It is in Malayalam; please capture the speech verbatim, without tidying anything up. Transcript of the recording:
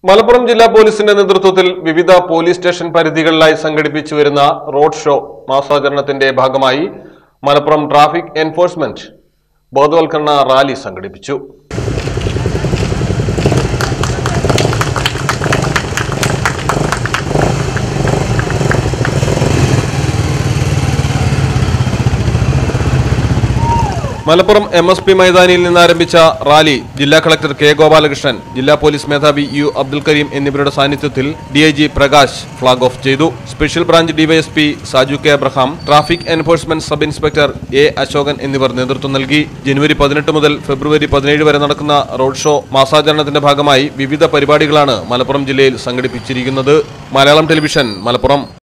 മലപ്പുറം ജില്ലാ പോലീസിന്റെ നേതൃത്വത്തിൽ വിവിധ പോലീസ് സ്റ്റേഷൻ പരിധികളിലായി സംഘടിപ്പിച്ചു വരുന്ന റോഡ് ഷോ മാസാചരണത്തിന്റെ ഭാഗമായി മലപ്പുറം ട്രാഫിക് എൻഫോഴ്സ്മെന്റ് ബോധവൽക്കരണ റാലി സംഘടിപ്പിച്ചു. മലപ്പുറം എം എസ് പി മൈതാനിയിൽ നിന്ന് ആരംഭിച്ച റാലി ജില്ലാ കളക്ടർ കെ ഗോപാലകൃഷ്ണൻ, ജില്ലാ പോലീസ് മേധാവി യു അബ്ദുൽ കരീം എന്നിവരുടെ സാന്നിധ്യത്തിൽ D I G Prakash flag off ചെയ്തു. Special branch DYSP Saju K Abraham, traffic enforcement sub inspector A Asokan എന്നിവർ നേതൃത്വം നൽകി. ജനുവരി പതിനെട്ട് മുതൽ ഫെബ്രുവരി പതിനേഴ് വരെ നടക്കുന്ന റോഡ് ഷോ മാസാചരണത്തിന്റെ ഭാഗമായി വിവിധ പരിപാടികളാണ് മലപ്പുറം ജില്ലയിൽ സംഘടിപ്പിച്ചിരിക്കുന്നത്. മലയാളം ടെലിവിഷൻ, മലപ്പുറം.